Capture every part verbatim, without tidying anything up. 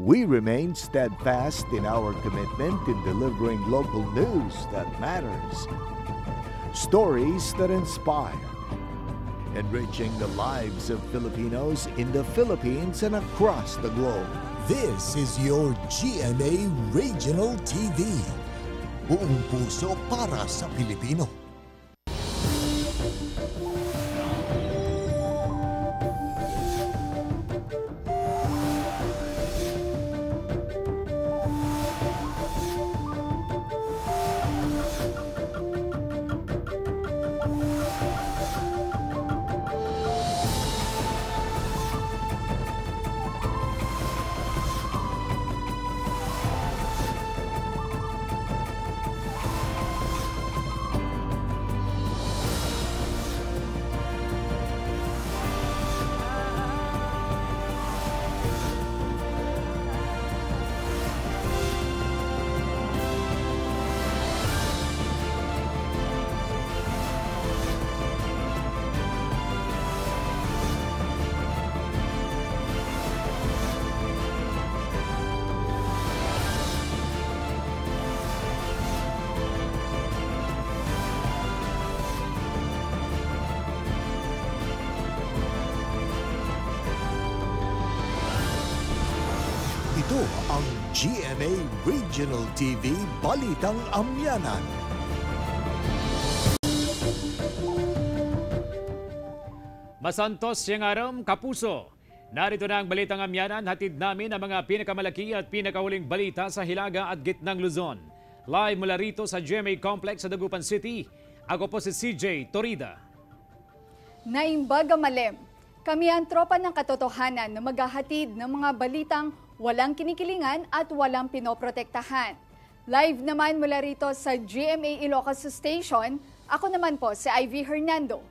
We remain steadfast in our commitment in delivering local news that matters, stories that inspire, enriching the lives of Filipinos in the Philippines and across the globe. This is your G M A Regional T V. Buong puso para sa Pilipino. Ito ang G M A Regional T V Balitang Amianan. Masantos siyang aram, kapuso. Narito na ang Balitang Amianan, hatid namin ang mga pinakamalaki at pinakahuling balita sa Hilaga at Gitnang Luzon. Live mula rito sa G M A Complex sa Dagupan City. Ako po si C J Torida. Naimbaga Malem, kami ang tropa ng katotohanan na maghahatid ng mga balitang walang kinikilingan at walang pinoprotektahan. Live naman mula rito sa G M A Ilocos Station, ako naman po si Ivy Hernando.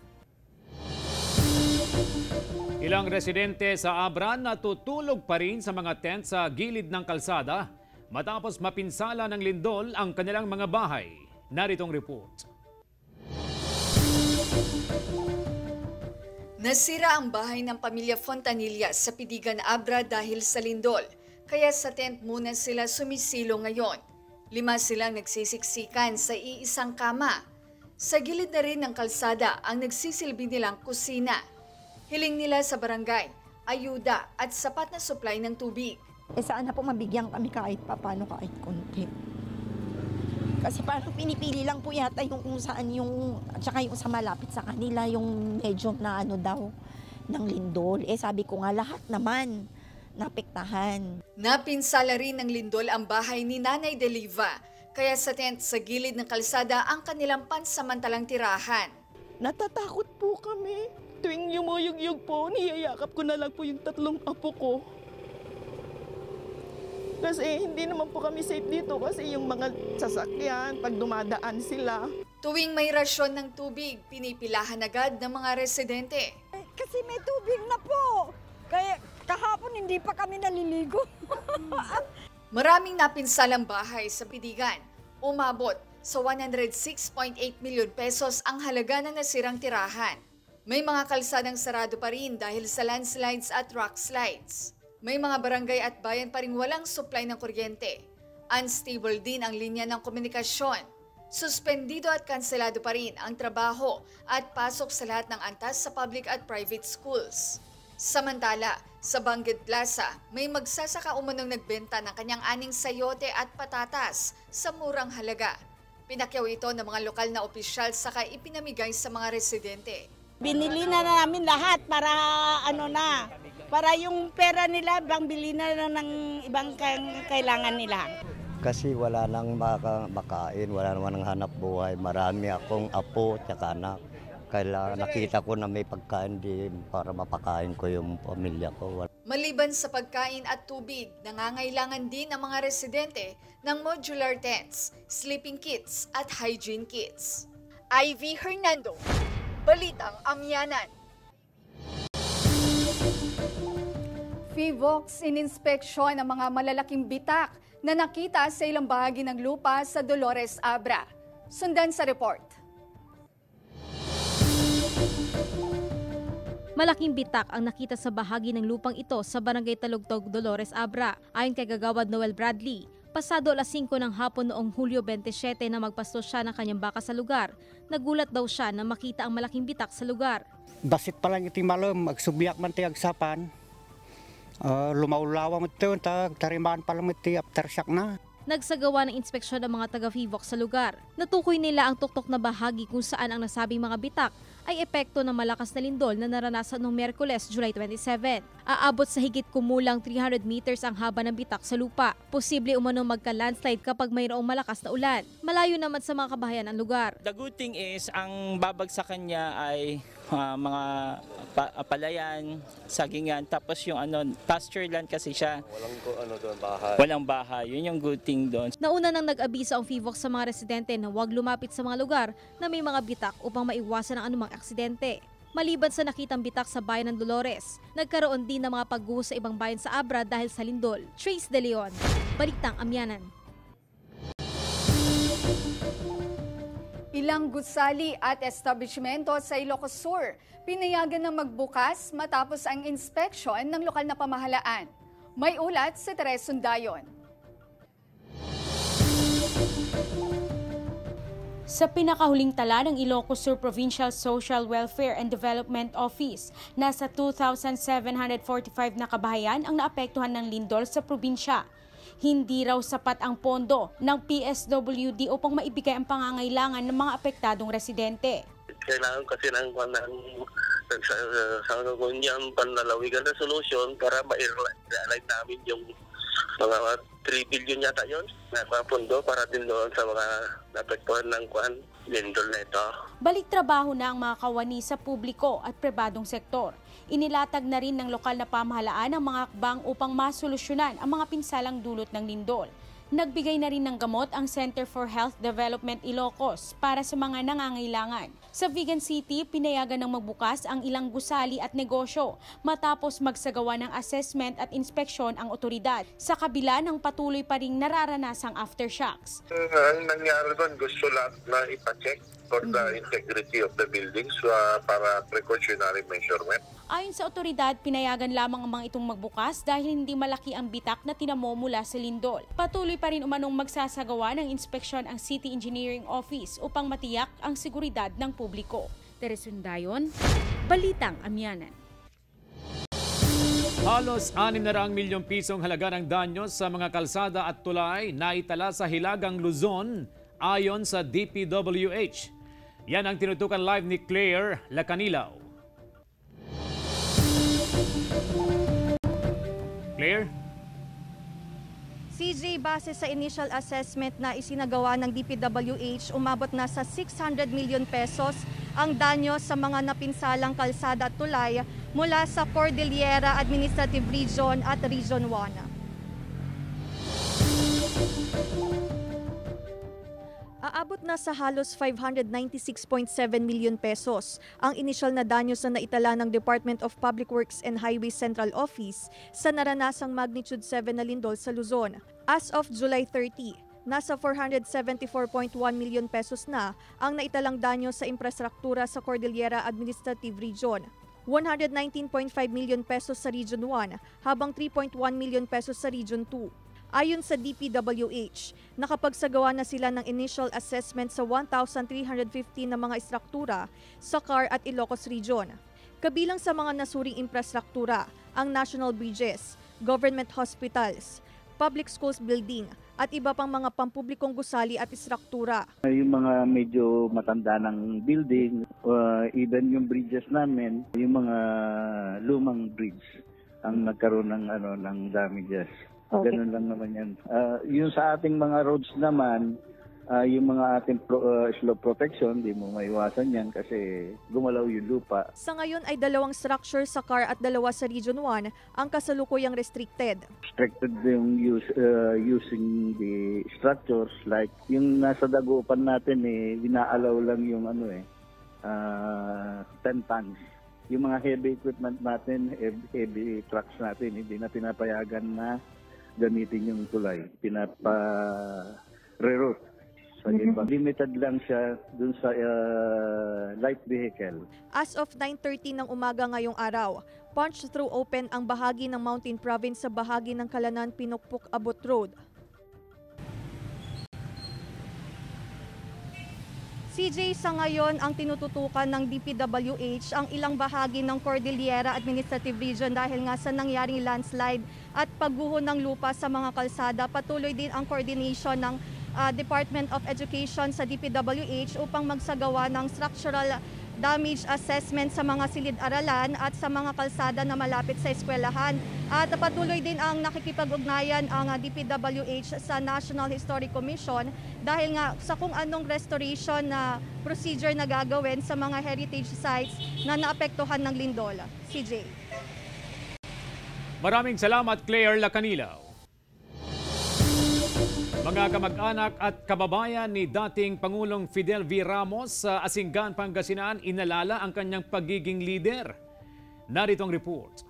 Ilang residente sa Abra natutulog pa rin sa mga tent sa gilid ng kalsada matapos mapinsala ng lindol ang kanilang mga bahay. Naritong report. Nasira ang bahay ng pamilya Fontanilla sa Pidigan, Abra dahil sa lindol. Kaya sa tent muna sila sumisilo ngayon. Lima silang nagsisiksikan sa iisang kama. Sa gilid na rin ng kalsada ang nagsisilbi nilang kusina. Hiling nila sa barangay, ayuda at sapat na supply ng tubig. Eh sana po mabigyan kami kahit papano, kahit konti. Kasi parang pinipili lang po yata yung kung saan yung, at saka yung sa malapit sa kanila, yung medyo na ano daw, ng lindol. Eh sabi ko nga lahat naman napektahan. Napinsala rin ng lindol ang bahay ni Nanay Deliva, kaya sa tent sa gilid ng kalsada ang kanilang pansamantalang tirahan. Natatakot po kami. Tuwing yumuyug-yug po, niyayakap ko na lang po yung tatlong apo ko. Kasi hindi naman po kami safe dito kasi yung mga sasakyan, pag dumadaan sila. Tuwing may rasyon ng tubig, pinipilahan agad ng mga residente. Kasi may tubig na po. Kaya kahapon hindi pa kami naliligo. Maraming napinsalang bahay sa Pidigan. Umabot sa one hundred six point eight milyon pesos ang halaga ng nasirang tirahan. May mga kalsadang sarado pa rin dahil sa landslides at rock slides. May mga barangay at bayan pa rin walang supply ng kuryente. Unstable din ang linya ng komunikasyon. Suspendido at kanselado pa rin ang trabaho at pasok sa lahat ng antas sa public at private schools. Samantala, sa Bangged Plaza, may magsasaka umunong nagbenta ng kanyang aning sayote at patatas sa murang halaga. Pinakyaw ito ng mga lokal na opisyal saka ipinamigay sa mga residente. Binili na namin lahat para ano na, para yung pera nila bang bili na lang ng ibang kailangan nila. Kasi wala nang maka makain, wala naman ng hanap buhay. Marami akong apo at anak. Kaya nakita ko na may pagkain din para mapakain ko yung pamilya ko. Maliban sa pagkain at tubig, nangangailangan din ang mga residente ng modular tents, sleeping kits at hygiene kits. Ivy Hernando, Balitang Amianan. Fivox ininspeksyon ang mga malalaking bitak na nakita sa ilang bahagi ng lupa sa Dolores, Abra. Sundan sa report. Malaking bitak ang nakita sa bahagi ng lupang ito sa Barangay Talugtog, Dolores, Abra. Ayon kay Kagawad Noel Bradley, pasado alas singko ng hapon noong Hulyo twenty-seven na magpasto siya ng kanyang baka sa lugar, nagulat daw siya na makita ang malaking bitak sa lugar. Basit pa lang iti malam, magsubyak man ti agsapan. Uh, Lumaulawa mo ito, tarimaan pa lang iti aftershock na. Nagsagawa ng inspeksyon ng mga taga-Fivox sa lugar. Natukoy nila ang tuktok na bahagi kung saan ang nasabing mga bitak ay epekto ng malakas na lindol na naranasan noong Miyerkules, July twenty-seven. Aabot sa higit kumulang three hundred meters ang haba ng bitak sa lupa. Posible umanong magka-landslide kapag mayroong malakas na ulan. Malayo naman sa mga kabahayan ang lugar. The good thing is, ang babagsakan niya ay uh, mga pa- palayan, sagingan, tapos yung ano, pasture land kasi siya. Walang ano doon, bahay. Walang bahay. Yun yung good thing doon. Nauna nang nag-abiso ang Fivox sa mga residente na huwag lumapit sa mga lugar na may mga bitak upang maiwasan ang anumang aksidente. Maliban sa nakitang bitak sa bayan ng Dolores, nagkaroon din ng mga pagguho sa ibang bayan sa Abra dahil sa lindol. Trace De Leon, Balitang Amianan. Ilang gusali at establishmento sa Ilocos Sur pinayagan na magbukas matapos ang inspeksyon ng lokal na pamahalaan. May ulat sa Teres Sundayon. Sa pinakahuling tala ng Ilocos Sur Provincial Social Welfare and Development Office, nasa two thousand seven hundred forty-five na kabahayan ang naapektuhan ng lindol sa probinsya. Hindi raw sapat ang pondo ng P S W D upang maibigay ang pangangailangan ng mga apektadong residente. Kailangan kasi ng sa sa kunyang panlalawigan na solusyon para ma-realize namin yung mga three billion yata yun na mga pondo para din doon sa mga naapektuhan ng kwan, lindol na ito. Balik trabaho na ang mga kawani sa publiko at pribadong sektor. Inilatag na rin ng lokal na pamahalaan ang mga akbang upang masolusyonan ang mga pinsalang dulot ng lindol. Nagbigay na rin ng gamot ang Center for Health Development Ilocos para sa mga nangangailangan. Sa Vigan City, pinayagan ng magbukas ang ilang gusali at negosyo matapos magsagawa ng assessment at inspeksyon ang otoridad. Sa kabila ng patuloy pa ring nararanasang aftershocks. Ang nangyari doon, gusto lahat na ipacheck for the integrity of the buildings uh, para precautionary measurement. Ayon sa otoridad, pinayagan lamang ang mga itong magbukas dahil hindi malaki ang bitak na tinamo mula sa lindol. Patuloy pa rin umanong magsasagawa ng inspeksyon ang City Engineering Office upang matiyak ang seguridad ng publiko. Teres Sundayon, Balitang Amianan. Halos anim na raang milyong pisong halaga ng danyo sa mga kalsada at tulay na itala sa Hilagang Luzon ayon sa D P W H. Yan ang tinutukan live ni Claire Lacanilaw. Claire? C J, base sa initial assessment na isinagawa ng D P W H, umabot na sa six hundred million pesos ang danyo sa mga napinsalang kalsada at tulay mula sa Cordillera Administrative Region at Region one. Aabot na sa halos five hundred ninety-six point seven million pesos ang initial na danyos na naitala ng Department of Public Works and Highways Central Office sa naranasang magnitude seven na lindol sa Luzon. As of July thirtieth, nasa four hundred seventy-four point one million pesos na ang naitalang danyo sa infrastruktura sa Cordillera Administrative Region. one hundred nineteen point five million pesos sa Region one habang three point one million pesos sa Region two. Ayon sa D P W H, nakapagsagawa na sila ng initial assessment sa one thousand three hundred fifty na mga istruktura sa C A R at Ilocos Region. Kabilang sa mga nasuring infrastruktura ang national bridges, government hospitals, public schools building at iba pang mga pampublikong gusali at istruktura. Yung mga medyo matanda ng building, uh, even yung bridges namin, yung mga lumang bridge ang nagkaroon ng ano ng damages. Okay. Ganun lang naman yan. Uh, yung sa ating mga roads naman, uh, yung mga ating pro, uh, slope protection, di mo maiwasan yan kasi gumalaw yung lupa. Sa ngayon ay dalawang structure sa C A R at dalawa sa Region one ang kasalukuyang restricted. Restricted yung use, uh, using the structures like yung nasa dagupan natin eh, inaalaw lang yung ano eh, uh, ten tons. Yung mga heavy equipment natin, heavy trucks natin, hindi na pinapayagan na gamitin yung tulay, pinapa-reroute. So, mm-hmm. limited lang siya dun sa uh, light vehicle. As of nine thirty ng umaga ngayong araw, punch-through open ang bahagi ng Mountain Province sa bahagi ng Kalanan Pinukpok Abot Road. C J, sa ngayon ang tinututukan ng D P W H ang ilang bahagi ng Cordillera Administrative Region dahil nga sa nangyaring landslide at pagguho ng lupa sa mga kalsada. Patuloy din ang coordination ng uh, Department of Education sa D P W H upang magsagawa ng structural damage assessment sa mga silid-aralan at sa mga kalsada na malapit sa eskwelahan. At patuloy din ang nakikipag-ugnayan ang D P W H sa National Historic Commission dahil nga sa kung anong restoration na procedure na gagawin sa mga heritage sites na naapektuhan ng lindol. C J. Maraming salamat, Claire Lacanilaw. Mga kamag-anak at kababayan ni dating Pangulong Fidel V. Ramos sa Asinggan, Pangasinan, inalala ang kanyang pagiging leader. Narito ang report.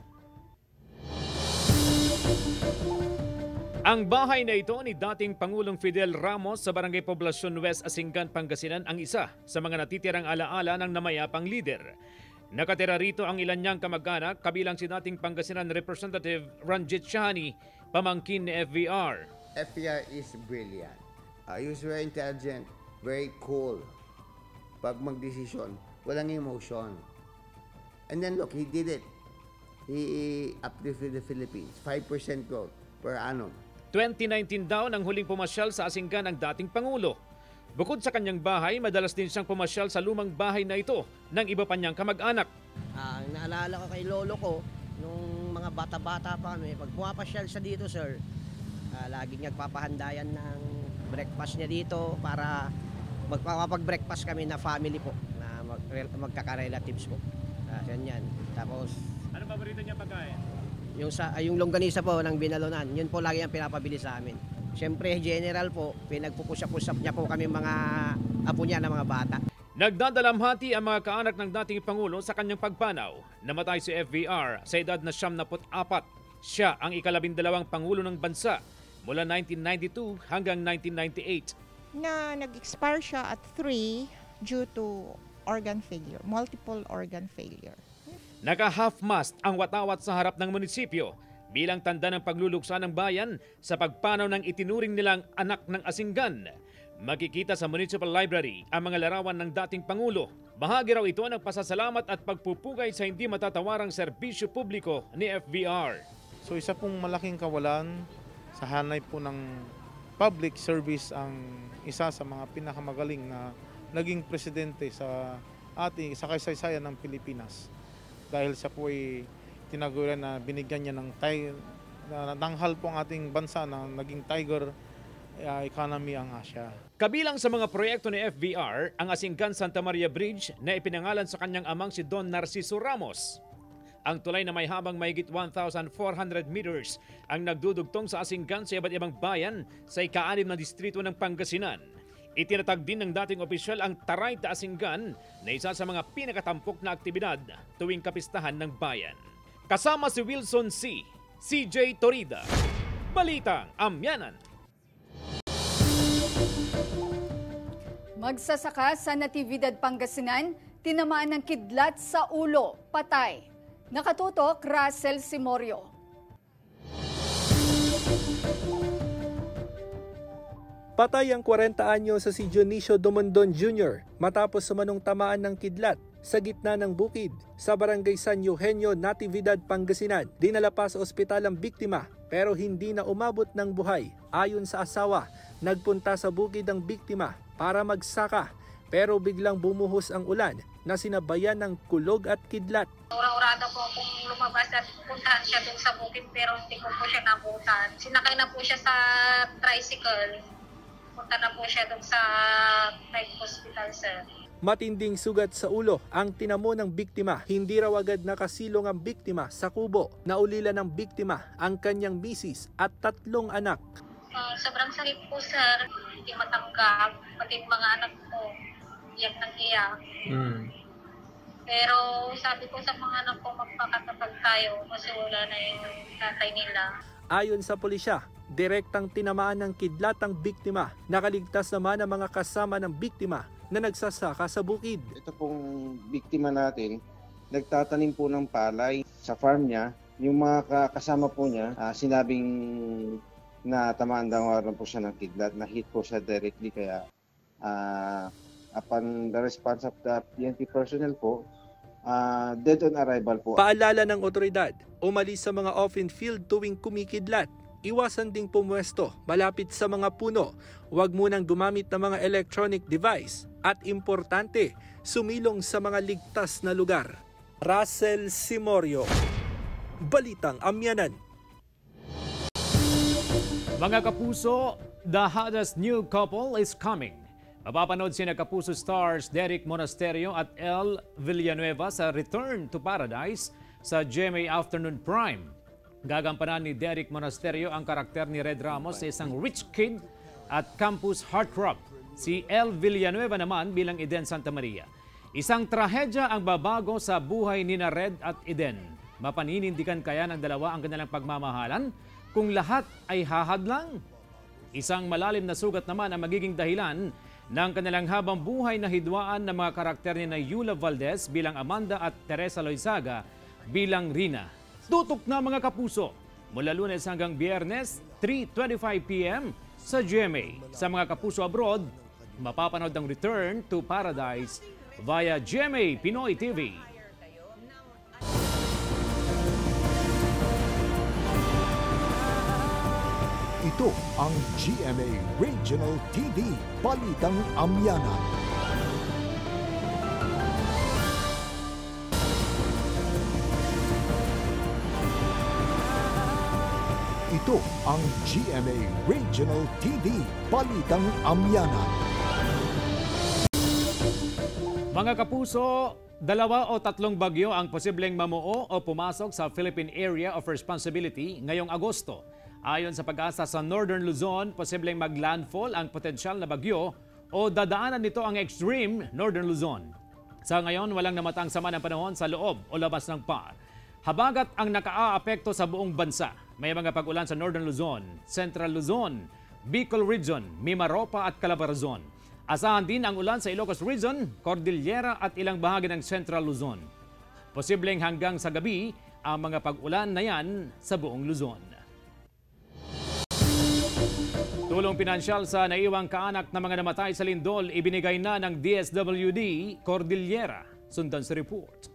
Ang bahay na ito ni dating Pangulong Fidel Ramos sa Barangay Poblacion West, Asinggan, Pangasinan ang isa sa mga natitirang alaala ng namayapang leader. Nakatira rito ang ilan niyang kamag-anak, kabilang si dating Pangasinan Representative Ranjit Shahani, pamangkin ni F V R. F V R is brilliant. Uh, he was very intelligent, very cool. Pag mag-decision, walang emotion. And then look, he did it. He uplifted the Philippines. five percent growth per annum. twenty nineteen daw nang huling pumasyal sa Asinggan ang dating Pangulo. Bukod sa kanyang bahay, madalas din siyang pumasyal sa lumang bahay na ito ng iba pa niyang kamag-anak. Ang uh, naalala ko kay lolo ko, nung mga bata-bata pa kami, pag pumapasyal siya dito, sir, Uh, laging nagpapahandayan ng breakfast niya dito para magpapag-breakfast kami na family po, na mag magkaka-relatives po. Uh, yan yan. Tapos, ano paborito niya pagkain? Yung, sa, yung longganisa po ng binalunan, yun po lagi ang pinapabili sa amin. Siyempre, general po, pinagpupusap-usap niya po kami mga apo niya na mga bata. Nagdadalamhati ang mga kaanak ng dating Pangulo sa kanyang pagpanaw. Namatay si F V R sa edad na siyam na apat. Siya ang ikalabindalawang Pangulo ng bansa mula nineteen ninety-two hanggang nineteen ninety-eight. Na nag-expire siya at three due to organ failure, multiple organ failure. Naka-half-mast ang watawat sa harap ng munisipyo bilang tanda ng pagluluksa ng bayan sa pagpanaw ng itinuring nilang anak ng Asinggan. Makikita sa Municipal Library ang mga larawan ng dating Pangulo. Bahagi raw ito ng pasasalamat at pagpupugay sa hindi matatawarang serbisyo publiko ni F V R. So isa pong malaking kawalan sa hanay po ng public service ang isa sa mga pinakamagaling na naging presidente sa ating sa kasaysayan ng Pilipinas. Dahil siya po ay tinaguran na binigyan niya ng tay, na nanghal po ang ating bansa na naging tiger uh, economy ang Asia. Kabilang sa mga proyekto ni F V R ang Asinggan Santa Maria Bridge na ipinangalan sa kanyang amang si Don Narciso Ramos. Ang tulay na may habang mahigit one thousand four hundred meters ang nagdudugtong sa Asinggan sa iba't ibang bayan sa ika-anim na distrito ng Pangasinan. Itinatag din ng dating opisyal ang Taray ta Asinggan na isa sa mga pinakatampok na aktibidad tuwing kapistahan ng bayan. Kasama si Wilson C. C J Torida, Balitang Amianan. Magsasaka sa Natividad, Pangasinan, tinamaan ng kidlat sa ulo, patay. Nakatutok, Russell Simorio. Patay ang forty anyo sa si Dionisio Domondon Junior matapos sumanong tamaan ng kidlat sa gitna ng bukid sa barangay San Eugenio, Natividad, Pangasinan. Dinala pa sa ospital ang biktima pero hindi na umabot ng buhay. Ayon sa asawa, nagpunta sa bukid ang biktima para magsaka pero biglang bumuhos ang ulan na sinabayan ng kulog at kidlat. Ura-urada po kung lumabas at puntahan siya dun sa bukid pero hindi ko po siya nabutan. Sinakay na po siya sa tricycle. Punta na po siya dun sa Type Hospital, sir. Matinding sugat sa ulo ang tinamo ng biktima. Hindi raw agad nakasilong ang biktima sa kubo. Naulila ng biktima ang kanyang misis at tatlong anak. Uh, sobrang sakit po, sir. Hindi matanggap. Pati mga anak ko, iyak ng iyak. Mm. Pero sabi ko sa mga anak ko, magpakatapag tayo kasi wala na yung tatay nila. Ayon sa pulisya, direktang tinamaan ng kidlat ang biktima. Nakaligtas naman ang mga kasama ng biktima na nagsasaka sa bukid. Ito pong biktima natin, nagtatanim po ng palay sa farm niya. Yung mga kasama po niya, uh, sinabing na tamaan daw po siya ng kidlat, na hit po siya directly, kaya uh, upon the response of the P N P personnel po, uh, dead on arrival po. Paalala ng otoridad, umalis sa mga open field tuwing kumikidlat. Iwasan ding pumwesto malapit sa mga puno. Huwag munang gumamit ng mga electronic device. At importante, sumilong sa mga ligtas na lugar. Russell Simorio, Balitang Amianan. Mga kapuso, the hottest new couple is coming. Mapapanood sina Kapuso stars Derek Monasterio at Elle Villanueva sa Return to Paradise sa G M A Afternoon Prime. Gagampanan ni Derek Monasterio ang karakter ni Red Ramos sa isang rich kid at campus heartthrob. Si Elle Villanueva naman bilang Eden Santa Maria. Isang trahedya ang babago sa buhay ni na Red at Eden. Mapaninindigan kaya ng dalawa ang kanilang pagmamahalan kung lahat ay hahadlang? Isang malalim na sugat naman ang magiging dahilan ng kanilang habang buhay na hidwaan ng mga karakter ni na Yula Valdez bilang Amanda at Teresa Loizaga bilang Rina. Tutok na mga kapuso, mula Lunes hanggang Biyernes, three twenty-five p m sa G M A. Sa mga kapuso abroad, mapapanood ang Return to Paradise via G M A Pinoy T V. Ito ang G M A Regional T V, Balitang Amianan. Ito ang G M A Regional T V, Balitang Amianan. Mga kapuso, dalawa o tatlong bagyo ang posibleng mamuo o pumasok sa Philippine Area of Responsibility ngayong Agosto. Ayon sa pag-asa sa Northern Luzon, posibleng maglandfall ang potensyal na bagyo o dadaanan nito ang extreme Northern Luzon. Sa ngayon, walang namatang sama ng panahon sa loob o labas ng P A R. Habagat ang nakaaapekto sa buong bansa. May mga pag-ulan sa Northern Luzon, Central Luzon, Bicol Region, Mimaropa at Calabarzon. Asahan din ang ulan sa Ilocos Region, Cordillera at ilang bahagi ng Central Luzon. Posibleng hanggang sa gabi ang mga pag-ulan na yan sa buong Luzon. Tulong pinansyal sa naiwang kaanak na mga namatay sa lindol ibinigay na ng D S W D Cordillera. Sundan sa report.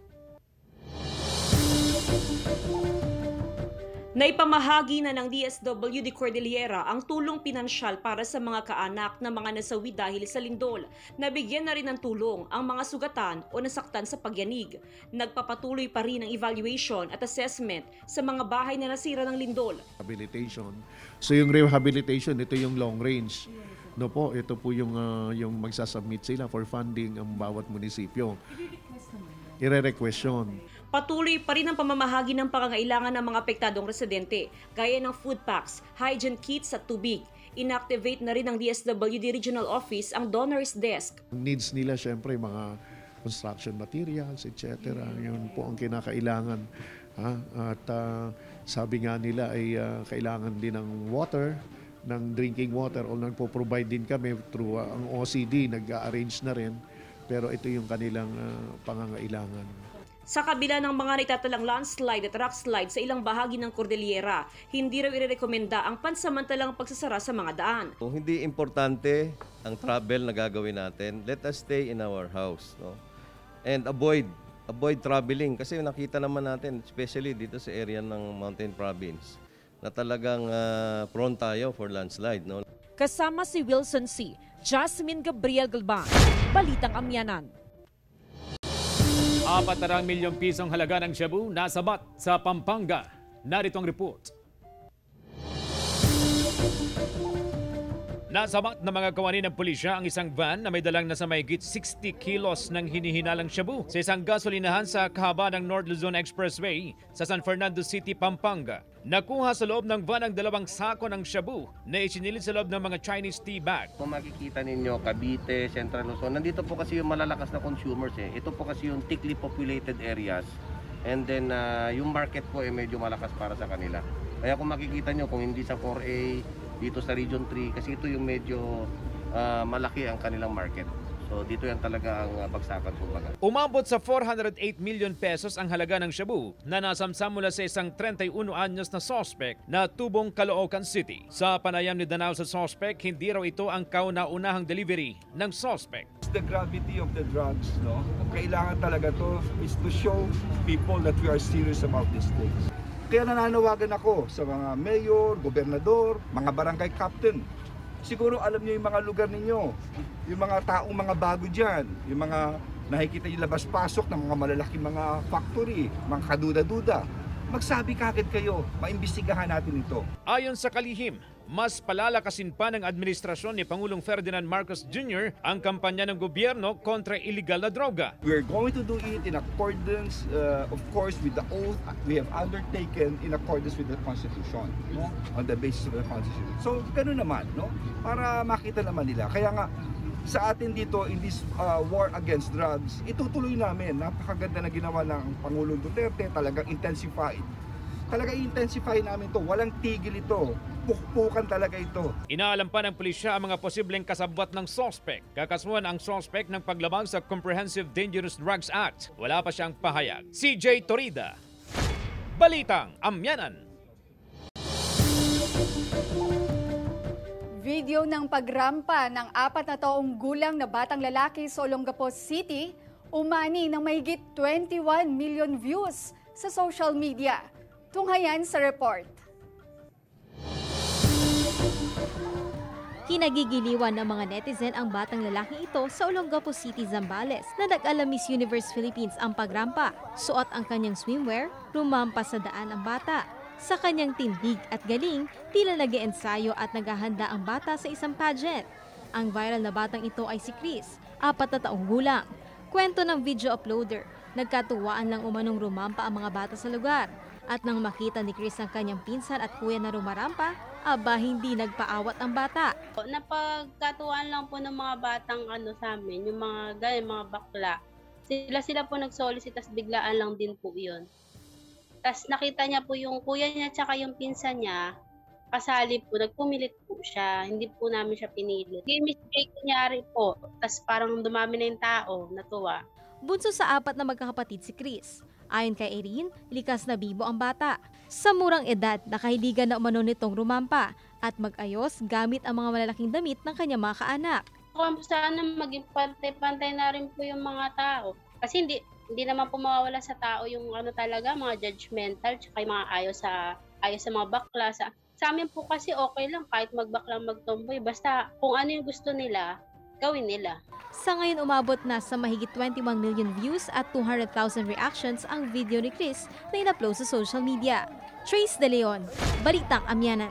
Naipamahagi na ng D S W D Cordillera ang tulong pinansyal para sa mga kaanak na mga nasawi dahil sa lindol. Nabigyan na rin ng tulong ang mga sugatan o nasaktan sa pagyanig. Nagpapatuloy pa rin ang evaluation at assessment sa mga bahay na nasira ng lindol. Rehabilitation. So yung rehabilitation, ito yung long range. No po, ito po yung uh, yung magsasubmit sila for funding ang bawat munisipyo. Ire-request yun. Patuloy pa rin ang pamamahagi ng pangangailangan ng mga apektadong residente, gaya ng food packs, hygiene kits at tubig. Inactivate na rin ng D S W D Regional Office ang Donors Desk. Needs nila syempre mga construction materials, et cetera. Yun po ang kinakailangan. Ha? At uh, sabi nga nila ay uh, kailangan din ng water, ng drinking water, o nagpo-provide din kami through uh, ang O C D, nag-arrange na rin. Pero ito yung kanilang uh, pangangailangan. Sa kabila ng mga naitatalang landslide at rockslide sa ilang bahagi ng Cordillera, hindi raw irerekomenda ang pansamantalang pagsasara sa mga daan. Kung hindi importante ang travel na gagawin natin, let us stay in our house, no? And avoid avoid traveling kasi nakita naman natin, especially dito sa area ng Mountain Province, na talagang uh, prone tayo for landslide, no? Kasama si Wilson C., Jasmine Gabriel-Galban, Balitang Amianan. Apat na milyong pisong halaga ng shabu nasabat sa Pampanga. Narito ang report. Nasabat ng mga kawani ng pulisya ang isang van na may dalang nasa mahigit sixty kilos ng hinihinalang shabu sa isang gasolinahan sa kahaba ng North Luzon Expressway sa San Fernando City, Pampanga. Nakuha sa loob ng van ang dalawang sako ng shabu na isinilid sa loob ng mga Chinese tea bag. Kung makikita ninyo, Cavite, Central Luzon, nandito po kasi yung malalakas na consumers eh. Ito po kasi yung thickly populated areas. And then uh, yung market po ay eh, medyo malakas para sa kanila. Kaya kung makikita nyo, kung hindi sa four A, dito sa Region three, kasi ito yung medyo uh, malaki ang kanilang market. So dito yan talaga ang uh, bagsakan kumbaga. Umabot sa four hundred eight million pesos ang halaga ng shabu na nasamsam mula sa isang thirty-one anyos na suspect na tubong Caloocan City. Sa panayam ni Danao sa suspect, hindi raw ito ang kauna-unahang delivery ng suspect. The gravity of the drugs, no? Kailangan talaga to is to show people that we are serious about these things. Kaya nananawagan ako sa mga mayor, gobernador, mga barangay captain. Siguro alam niyo yung mga lugar ninyo, yung mga taong mga bago dyan, yung mga nakikita yung labas-pasok ng mga malalaking mga factory, mga kaduda-duda. Magsabi kagad kayo, maimbestigahan natin ito. Ayon sa kalihim, mas palalakasin pa ng administrasyon ni Pangulong Ferdinand Marcos Junior ang kampanya ng gobyerno kontra illegal na droga. We're going to do it in accordance, uh, of course, with the oath we have undertaken in accordance with the Constitution, no? On the basis of the Constitution. So, gano'n naman, no? Para makita naman nila. Kaya nga, sa atin dito, in this uh, war against drugs, itutuloy namin. Napakaganda na ginawa ng Pangulong Duterte, talagang intensified. Talaga i-intensify namin to. Walang tigil ito. Pukpukan talaga ito. Inaalam pa ng pulisya ang mga posibleng kasabwat ng suspect. Kakasuhan ang suspect ng paglabag sa Comprehensive Dangerous Drugs Act. Wala pa siyang pahayag. C J Torida, Balitang Amianan. Video ng pagrampa ng apat na taong gulang na batang lalaki sa Olongapo City umani ng mahigit twenty-one million views sa social media. Tunghayan sa report. Kinagigiliwan ng mga netizen ang batang lalaki ito sa Olongapo City, Zambales na nag-ala Miss Universe Philippines ang pagrampa. Suot ang kanyang swimwear, rumampa sa daan ang bata. Sa kanyang tindig at galing, tila nag-eensayo at naghahanda ang bata sa isang pageant. Ang viral na batang ito ay si Chris, apat na taong gulang. Kwento ng video uploader, nagkatuwaan lang umanong rumampa ang mga bata sa lugar. At nang makita ni Chris ang kanyang pinsan at kuya na rumarampa, aba hindi nagpaawat ang bata. Napagkatuwaan lang po ng mga batang ano sa amin, yung mga ganyan, mga bakla. Sila sila po nag-solicit, tas biglaan lang din po yun. Tas nakita niya po yung kuya niya tsaka yung pinsan niya, kasali po, nagpumilit po siya, hindi po namin siya pinilit. Hindi mistake kunyari po, tas parang dumami na yung tao, natuwa. Bunso sa apat na magkakapatid si Chris. Ayon kay Erin, likas na bibo ang bata. Sa murang edad, nakahiligan na umano nitong rumampa at mag-ayos gamit ang mga malalaking damit ng kanyang mga kaanak. Kung sana maging pantay-pantay na rin po yung mga tao. Kasi hindi hindi naman po mawawala sa tao yung ano talaga, mga judgmental, tsaka yung mga ayaw sa, ayaw sa mga bakla. Sa, sa amin po kasi okay lang kahit magbakla, magtomboy. Basta kung ano yung gusto nila, gawin nila. Sa ngayon umabot na sa mahigit twenty-one million views at two hundred thousand reactions ang video ni Chris na in-upload sa social media. Trace De Leon, Balitang Amianan.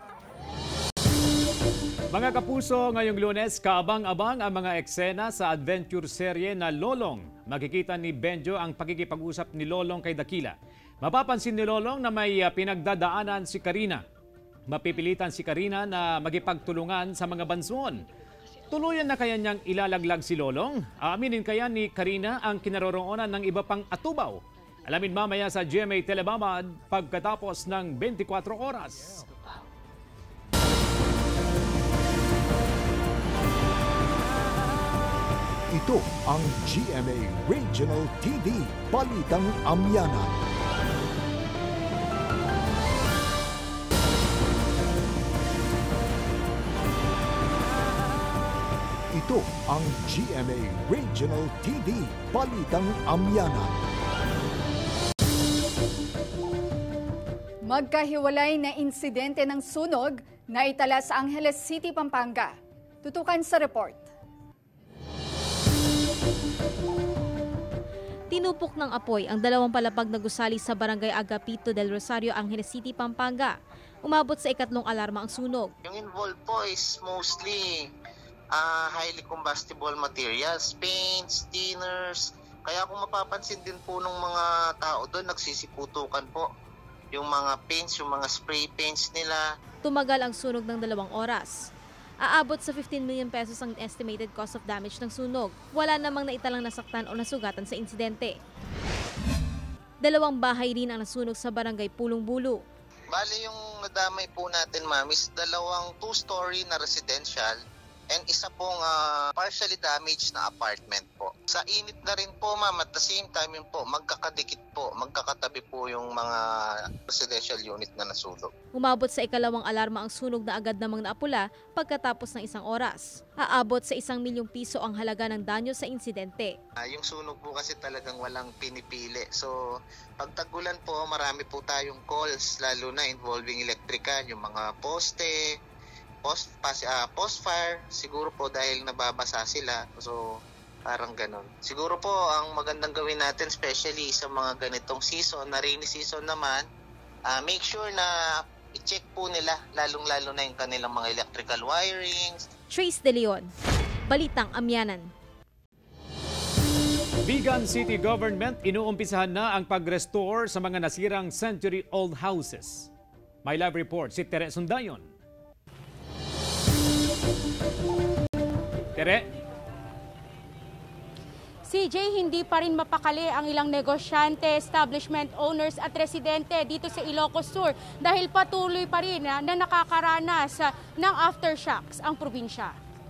Mga kapuso, ngayong Lunes, kaabang-abang ang mga eksena sa adventure serye na Lolong. Makikita ni Benjo ang pakikipag-usap ni Lolong kay Dakila. Mapapansin ni Lolong na may pinagdadaanan si Karina. Mapipilitan si Karina na magipagtulungan sa mga bansuon. Tuluyan na kaya niyang ilalaglag si Lolong? Aaminin kaya ni Karina ang kinaroroonan ng iba pang atubaw? Alamin mamaya sa G M A Telebabad pagkatapos ng twenty-four oras. Ito ang G M A Regional T V Balitang Amianan. Ito ang G M A Regional T V Balitang Amianan. Magkahiwalay na insidente ng sunog na itala sa Angeles City, Pampanga. Tutukan sa report. Tinupok ng apoy ang dalawang palapag na gusali sa Barangay Agapito del Rosario, Angeles City, Pampanga. Umabot sa ikatlong alarma ang sunog. Yung involved po is mostly uh, highly combustible materials, paints, thinners. Kaya kung mapapansin din po ng mga tao doon, nagsisiputukan po. Yung mga paints, yung mga spray paints nila. Tumagal ang sunog ng dalawang oras. Aabot sa fifteen million pesos ang estimated cost of damage ng sunog. Wala namang naitalang nasaktan o nasugatan sa insidente. Dalawang bahay rin ang nasunog sa Barangay Pulong Bulo. Bale yung nadamay po natin, ma'am, is dalawang two-story na residential and isa pong uh, partially damaged na apartment po. Sa init na rin po, ma'am, at the same time yun po, magkakadikit po, magkakatabi po yung mga residential unit na nasunog. Umabot sa ikalawang alarma ang sunog na agad namang naapula pagkatapos ng isang oras. Aabot sa isang milyong piso ang halaga ng danyo sa insidente. Uh, yung sunog po kasi talagang walang pinipili. So, pag tag-ulan po, marami po tayong calls, lalo na involving electrical, yung mga poste, post, pas, uh, post fire, siguro po dahil nababasa sila. So, parang ganun. Siguro po, ang magandang gawin natin, especially sa mga ganitong season, na rainy season naman, uh, make sure na i-check po nila, lalong-lalo na yung kanilang mga electrical wirings. Trace De Leon, Balitang Amianan. Vigan City Government inuumpisahan na ang pag-restore sa mga nasirang century-old houses. My live report si Tere Sundayon. Tere? C J, hindi pa rin mapakali ang ilang negosyante, establishment owners at residente dito sa Ilocos Sur dahil patuloy pa rin na, na nakakaranas ng aftershocks ang probinsya.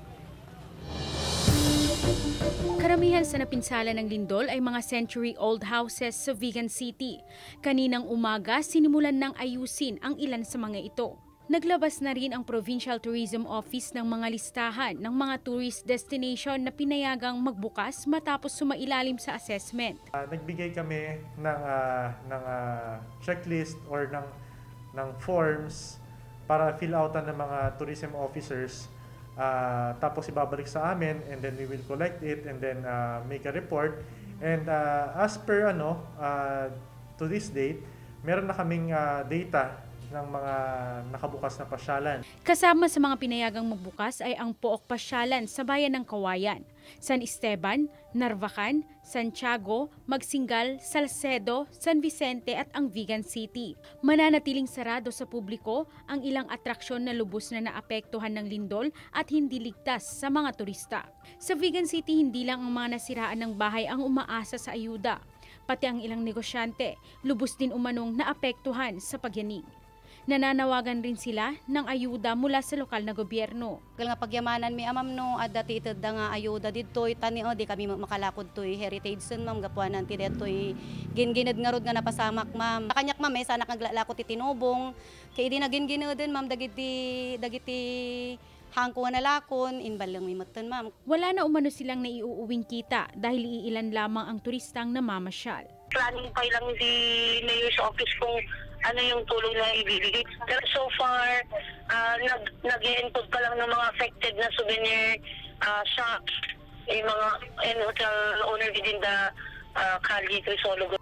Karamihan sa napinsala ng lindol ay mga century-old houses sa Vigan City. Kaninang umaga, sinimulan ng ayusin ang ilan sa mga ito. Naglabas na rin ang Provincial Tourism Office ng mga listahan ng mga tourist destination na pinayagang magbukas matapos sumailalim sa assessment. Uh, nagbigay kami ng, uh, ng uh, checklist or ng, ng forms para fill outan ng mga tourism officers. Uh, tapos ibabalik sa amin and then we will collect it and then uh, make a report. And uh, as per ano, uh, to this date, meron na kaming uh, data ng mga nakabukas na pasyalan. Kasama sa mga pinayagang magbukas ay ang Pook Pasyalan sa bayan ng Kawayan, San Esteban, Narvacan, Santiago, Magsingal, Salcedo, San Vicente at ang Vigan City. Mananatiling sarado sa publiko ang ilang atraksyon na lubos na naapektuhan ng lindol at hindi ligtas sa mga turista. Sa Vigan City, hindi lang ang mga nasiraan ng bahay ang umaasa sa ayuda. Pati ang ilang negosyante, lubos din umanong naapektuhan sa pagyanig. Nananawagan rin sila ng ayuda mula sa lokal na gobyerno. Kaya nga pagyamanan mi amam no adda ti ited da nga ayuda didtoy tani o di kami makalakod toy heritage sun ma'am gapuanan ti detoy gingined nga rod nga napasamak ma'am. Kanyak ma'am eh sana kaglalako ti tinubong kay di na gingineden ma'am dagiti dagiti hangko na lakon inbal lang mi matan ma'am. Wala na umano silang naiuuwing kita dahil iilan lamang ang turistang namamasyal. Planning pa lang di mayor's office kung ano yung tulong na ibibigay. Pero so far, uh, nag, nag-i-encode pa lang ng mga affected na souvenir uh, shops, yung mga and hotel owner within the uh, Cali, Crisologo.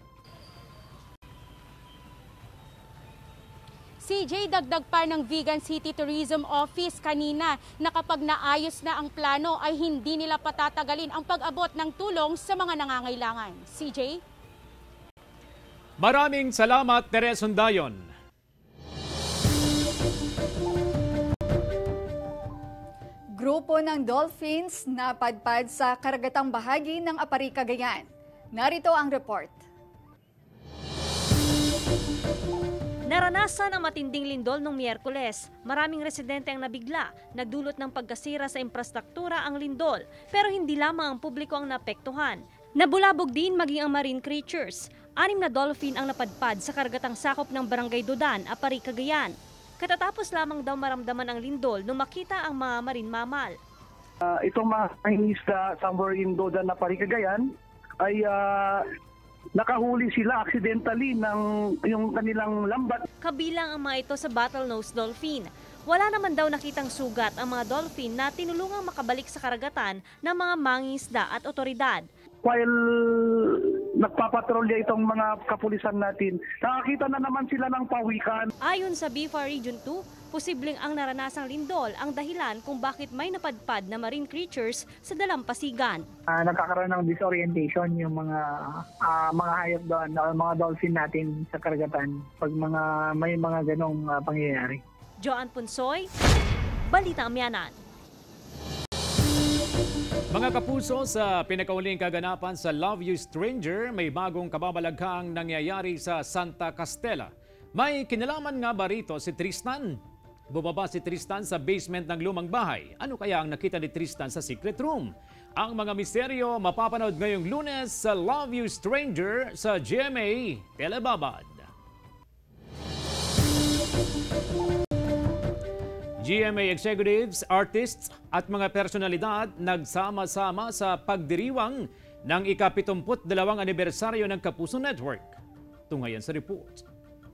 C J, dagdag pa ng Vigan City Tourism Office kanina na kapag naayos na ang plano ay hindi nila patatagalin ang pag-abot ng tulong sa mga nangangailangan. C J? Maraming salamat, Tere Sundayon. Grupo ng dolphins napadpad sa karagatang bahagi ng Apari, Cagayan. Narito ang report. Naranasan ang matinding lindol noong Miyerkules. Maraming residente ang nabigla, nagdulot ng pagkasira sa infrastruktura ang lindol, pero hindi lamang ang publiko ang naapektuhan. Nabulabog din maging ang marine creatures. Anim na dolphin ang napadpad sa karagatang sakop ng Barangay Dudan, Apari, Cagayan. Katatapos lamang daw maramdaman ang lindol nung makita ang mga marine mammal. Uh, itong mga isda somewhere in Dudan, Apari, Cagayan ay uh, nakahuli sila accidentally ng yung kanilang lambat. Kabilang ang mga ito sa bottlenose dolphin. Wala naman daw nakitang sugat ang mga dolphin na tinulungang makabalik sa karagatan ng mga mangingisda at otoridad. While nagpapatrolya itong mga kapulisan natin, nakakita na naman sila ng pawikan. Ayon sa B I F A Region two, posibleng ang naranasang lindol ang dahilan kung bakit may napadpad na marine creatures sa dalampasigan. Uh, nagkakaroon ng disorientation yung mga uh, mga hayop doon, uh, mga dolphin natin sa karagatan pag mga may mga ganong uh, pangyayari. Joan Punsoy, Balitang Amianan. Mga kapuso, sa pinakauling kaganapan sa Love You Stranger, may bagong kababalaghang nangyayari sa Santa Castella. May kinalaman nga ba rito si Tristan? Bumaba si Tristan sa basement ng lumang bahay. Ano kaya ang nakita ni Tristan sa secret room? Ang mga misteryo mapapanood ngayong Lunes sa Love You Stranger sa G M A Telebabad. G M A executives, artists at mga personalidad nagsama-sama sa pagdiriwang ng ika-pitongput dalawang anibersaryo ng Kapuso Network. Tungayan sa report.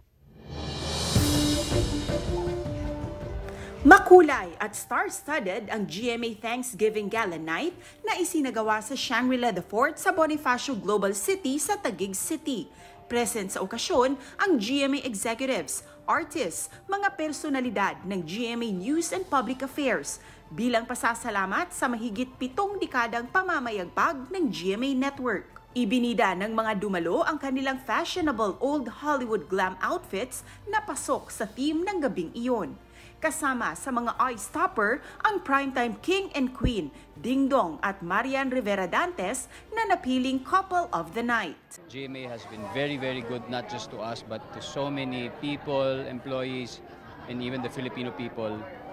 Makulay at star-studded ang G M A Thanksgiving Gala Night na isinagawa sa Shangri-La The Fort sa Bonifacio Global City sa Taguig City. Present sa okasyon ang G M A executives, artists, mga personalidad ng G M A News and Public Affairs bilang pasasalamat sa mahigit pitong dekadang pamamayagpag ng G M A Network. Ibinida ng mga dumalo ang kanilang fashionable old Hollywood glam outfits na pasok sa theme ng gabing iyon. Kasama sa mga eye-stopper ang primetime king and queen, Ding Dong at Marian Rivera Dantes na napiling couple of the night. G M A has been very, very good not just to us but to so many people, employees, and even the Filipino people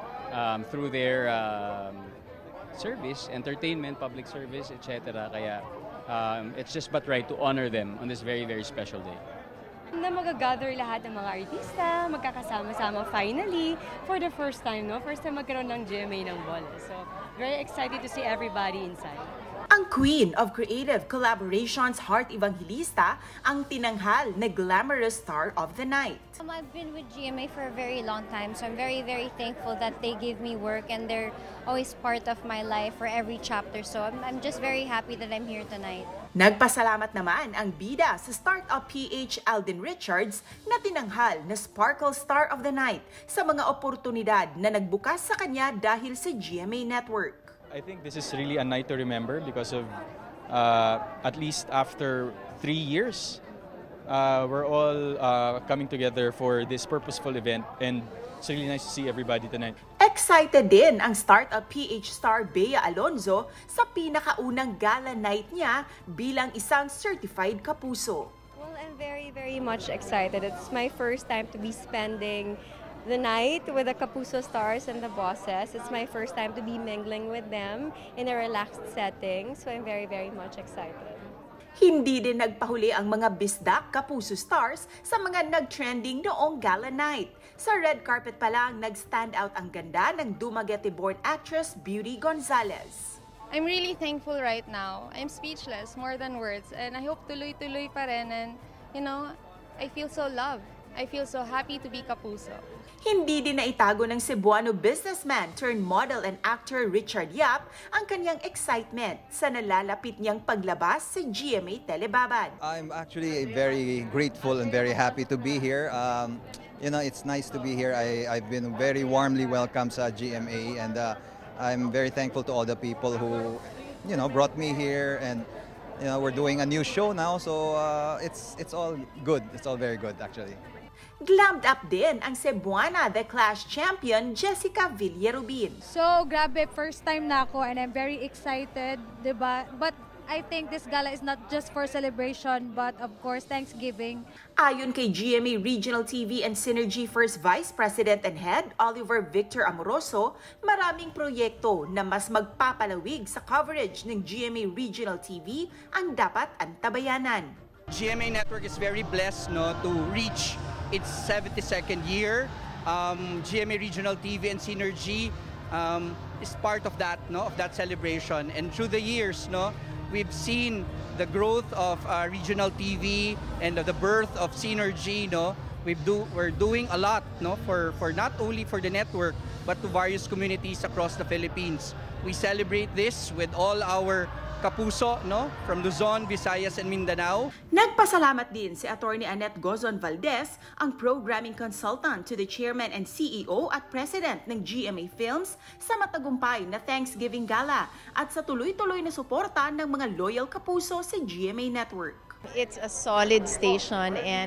um, through their um, service, entertainment, public service, et cetera. Kaya um, it's just but right to honor them on this very, very special day. Na magagather lahat ng mga artista, magkakasama-sama finally for the first time, no? First time magkaroon ng G M A ng bola. So, very excited to see everybody inside. Ang Queen of Creative Collaborations Heart Evangelista ang tinanghal na glamorous star of the night. Um, I've been with G M A for a very long time, so I'm very, very thankful that they give me work and they're always part of my life for every chapter. So I'm, I'm just very happy that I'm here tonight. Nagpasalamat naman ang bida sa Startup P H Alden Richards na tinanghal na Sparkle Star of the Night sa mga oportunidad na nagbukas sa kanya dahil sa G M A Network. I think this is really a night to remember because of uh, at least after three years, uh, we're all uh, coming together for this purposeful event, and it's really nice to see everybody tonight. Excited din ang Startup P H star Bea Alonzo sa pinakaunang gala night niya bilang isang certified kapuso. Well, I'm very, very much excited. It's my first time to be spending the night with the Kapuso stars and the bosses. It's my first time to be mingling with them in a relaxed setting. So I'm very, very much excited. Hindi din nagpahuli ang mga bisdak Kapuso stars sa mga nag-trending noong gala night. Sa red carpet pa lang, nag-stand out ang ganda ng Dumaguete-born actress Beauty Gonzalez. I'm really thankful right now. I'm speechless, more than words. And I hope tuloy-tuloy pa rin. And, you know, I feel so loved. I feel so happy to be Kapuso. Hindi din naitago ng Cebuano businessman turned model and actor Richard Yap ang kanyang excitement sa nalalapit niyang paglabas sa G M A Telebabad. I'm actually very grateful and very happy to be here. Um, you know, it's nice to be here. I, I've been very warmly welcomed sa G M A, and uh, I'm very thankful to all the people who, you know, brought me here, and you know, we're doing a new show now, so uh, it's it's all good. It's all very good actually. Glammed up din ang Cebuana The Clash champion Jessica Villarubin. So, grabe, first time na ako and I'm very excited, diba? But I think this gala is not just for celebration, but of course, Thanksgiving. Ayon kay G M A Regional T V and Synergy First Vice President and Head, Oliver Victor Amoroso, maraming proyekto na mas magpapalawig sa coverage ng G M A Regional T V ang dapat antabayanan. G M A Network is very blessed no, to reach its seventy-second year. Um, G M A Regional T V and Synergy um, is part of that, no, of that celebration. And through the years, no, we've seen the growth of uh, Regional T V and the birth of Synergy. No, we've do we're doing a lot, no, for for not only for the network but to various communities across the Philippines. We celebrate this with all our Kapuso, no, from Luzon, Visayas, and Mindanao. Nagpasalamat din si Attorney Annette Gozon Valdez, ang programming consultant to the chairman and C E O at president ng G M A Films sa matagumpay na Thanksgiving Gala at sa tuloy-tuloy na suporta ng mga loyal Kapuso sa G M A Network. It's a solid station and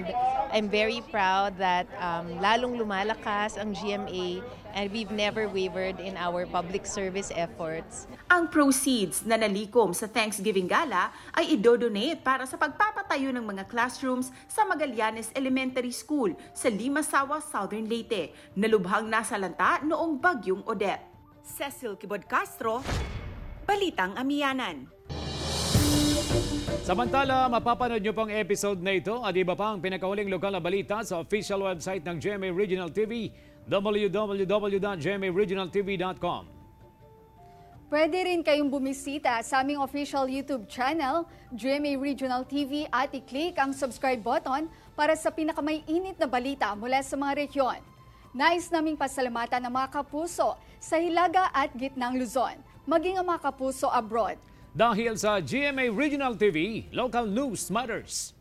I'm very proud that um, lalong lumalakas ang G M A and we've never wavered in our public service efforts. Ang proceeds na nalikom sa Thanksgiving Gala ay idodonate para sa pagpapatayo ng mga classrooms sa Magallanes Elementary School sa Limasawa, Southern Leyte, na lubhang nasalanta noong bagyong Odette. Cecil Kibod Castro, Balitang Amianan. Samantala, mapapanood nyo pang episode na ito at iba pang pinakahuling lokal na balita sa official website ng G M A Regional T V, w w w dot g m a regional t v dot com. Pwede rin kayong bumisita sa aming official YouTube channel, G M A Regional T V, at i-click ang subscribe button para sa pinakamay-init na balita mula sa mga rehiyon. Nais naming pasalamatan ng mga kapuso sa Hilaga at Gitnang Luzon, maging ang mga kapuso abroad. Dahil sa G M A Regional T V, local news matters.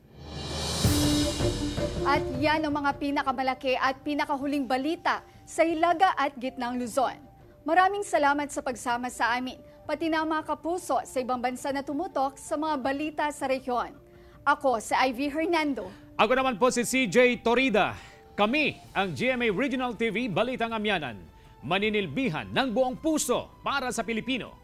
At yan ang mga pinakamalaki at pinakahuling balita sa Hilaga at Gitnang Luzon. Maraming salamat sa pagsama sa amin, pati na mga kapuso sa ibang bansa na tumutok sa mga balita sa rehiyon. Ako si Ivy Hernando. Ako naman po si C J Torida. Kami ang G M A Regional T V Balitang Amianan. Maninilbihan ng buong puso para sa Pilipino.